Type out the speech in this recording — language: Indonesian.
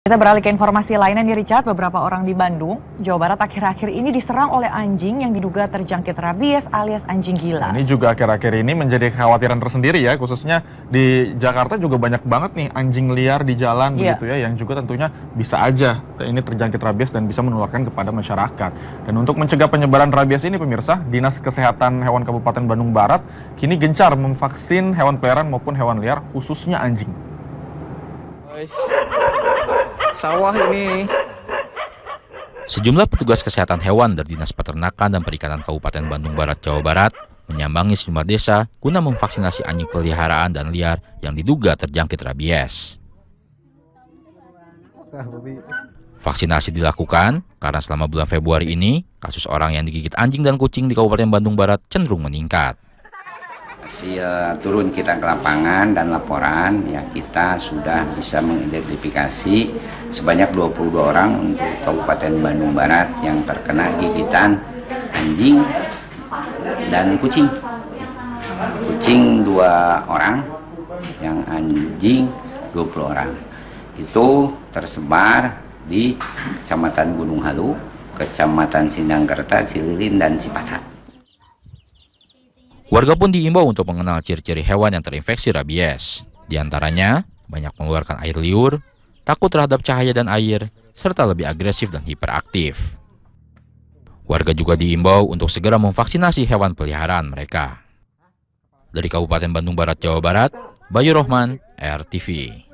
Kita beralih ke informasi lainnya nih Richard, beberapa orang di Bandung, Jawa Barat akhir-akhir ini diserang oleh anjing yang diduga terjangkit rabies alias anjing gila. Ini juga akhir-akhir ini menjadi kekhawatiran tersendiri ya, khususnya di Jakarta juga banyak banget nih anjing liar di jalan begitu ya, yang juga tentunya bisa aja ini terjangkit rabies dan bisa menularkan kepada masyarakat. Dan untuk mencegah penyebaran rabies ini pemirsa, Dinas Kesehatan Hewan Kabupaten Bandung Barat kini gencar memvaksin hewan peliharaan maupun hewan liar, khususnya anjing. Sawah ini. Sejumlah petugas kesehatan hewan dari Dinas Peternakan dan Perikanan Kabupaten Bandung Barat, Jawa Barat menyambangi sejumlah desa guna memvaksinasi anjing peliharaan dan liar yang diduga terjangkit rabies. Vaksinasi dilakukan karena selama bulan Februari ini, kasus orang yang digigit anjing dan kucing di Kabupaten Bandung Barat cenderung meningkat. Hasil turun kita ke lapangan dan laporan, ya kita sudah bisa mengidentifikasi sebanyak 22 orang untuk Kabupaten Bandung Barat yang terkena gigitan anjing dan kucing. Kucing 2 orang, yang anjing 20 orang. Itu tersebar di Kecamatan Gunung Halu, Kecamatan Sindangkerta, Cililin, dan Cipatat. Warga pun diimbau untuk mengenal ciri-ciri hewan yang terinfeksi rabies. Di antaranya, banyak mengeluarkan air liur, takut terhadap cahaya dan air, serta lebih agresif dan hiperaktif. Warga juga diimbau untuk segera memvaksinasi hewan peliharaan mereka. Dari Kabupaten Bandung Barat, Jawa Barat, Bayu Rohman, RTV.